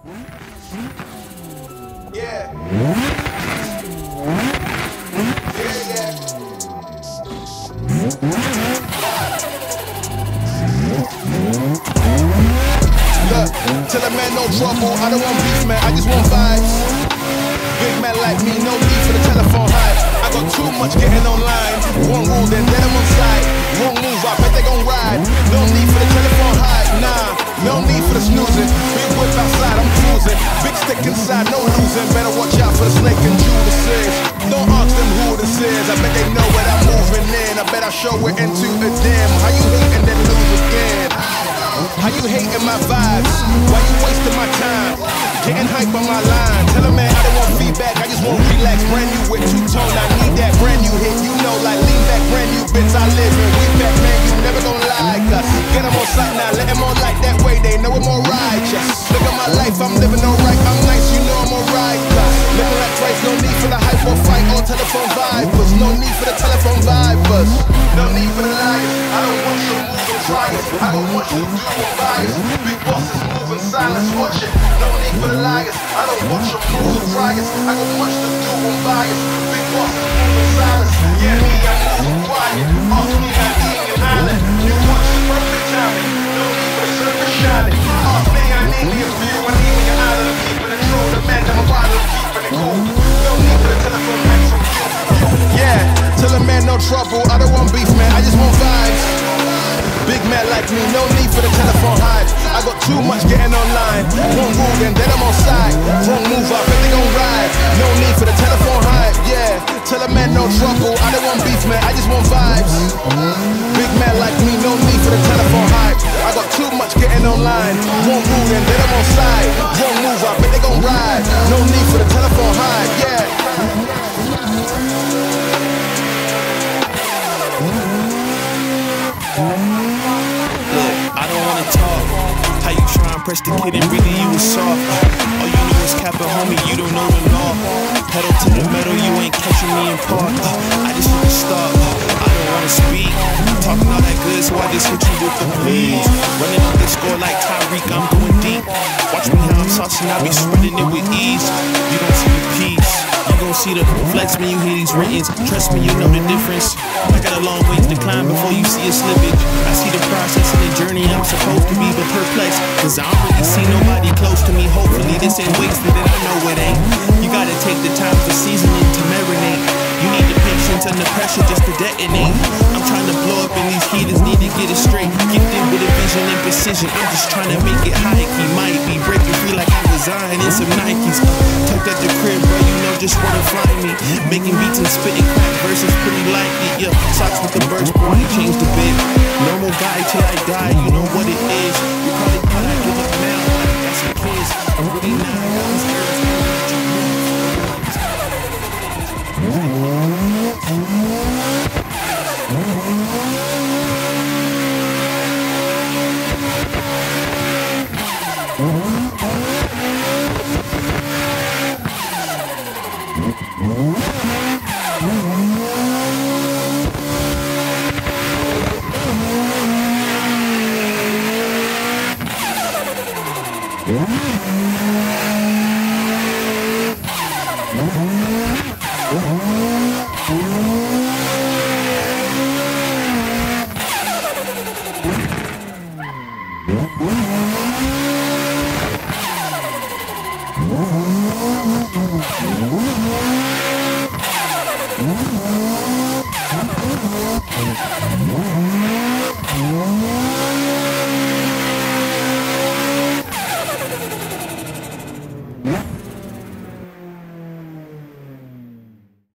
Yeah. Look, tell a man no trouble, I don't want beef, man, I just want vibes. Big man like me, no need for the telephone hype. I got too much getting online. One rule, then I'm on side. Wrong move, I bet they gon' ride. No need for the telephone hype, nah. No need for the snoozing. Big whip outside, I'm cruising. Big stick inside, no losing. Better watch out for the snake and Judas. Don't ask them who this is. I bet they know what I'm moving in. I bet I show it into a dim. How you hating then lose again? How you hating my vibes? Why you wasting my time? Getting hype on my line. Tell a man I don't want feedback, I just want relax. Brand new with two-tone, I need that brand new hit. You know, like lean back, brand new bits I live in. We back, man, you never gon' like us. Get them on sight now, let them on like that way. They know I'm more righteous. Look at my life, I'm living alright. I'm nice, you know I'm alright. Looking like twice, no need for the hype or fight or telephone vipers. No need for the telephone vipers. No need for the liars. I don't want you to move and try it. I don't want you to do and bias. Big bosses moving silence, watch it. No need for the liars. I don't want your moves and try it. I got much to do and bias. Big bosses moving silence. Yeah, me, I'm moving quiet. Ask me how eating an island. You watch the perfect timing. No need for the surface shining. Ask me, I need me a view. I need me an island. I'm keeping it true. The man, I'm a rider. I'm keeping it cool. No need for the telephone hacks from you. Yeah, tell a man no trouble. I don't want beef, man. I just want vibes. Big man like me, no need for the telephone hype. I got too much getting online. One rule, then I'm on side. Wrong move, I bet they gon' ride. No need for the telephone hype, yeah. Tell a man no trouble, I don't want beef, man, I just want vibes. Big man like me, no need for the telephone hype. I got too much getting online. One rule, then I'm on side. Wrong move, I bet they gon' ride. No need for the telephone hype, yeah. I don't wanna talk. How you try and press the kid and really you was soft. All you know is capping, homie, you don't know the law. Pedal to the metal, you ain't catching me in park. I just need to stop. I don't wanna speak. Talking all that good, so I just hit you with the please. Running up this score like Tyreek, I'm going deep. Watch me how I'm saucing, I be spreading it with ease. You don't see the peace. You gon' see the flex when you hear these writtens. Trust me, you know the difference. I got a long ways to climb before you see a slippage. I see the process and the journey I'm supposed to be, but perplexed. Cause I don't really see nobody close to me. Hopefully this ain't wasted and I know it ain't. You gotta take the time for seasoning to marinate. You need the patience and the pressure just to detonate. I'm trying to blow up and these heaters need to get it straight. Gifted with a vision and precision. I'm just trying to make it high. He might be breaking free like I resigned in some Nikes. Tucked at the crib, bro, you know just where to find me. Making beats and spitting crack verses pretty likely. Yeah, socks with the burst, boy, I changed a bit. Normal guy till I die, you know what it is. You probably thought I give up now, like I got some kids. I'm really not, I was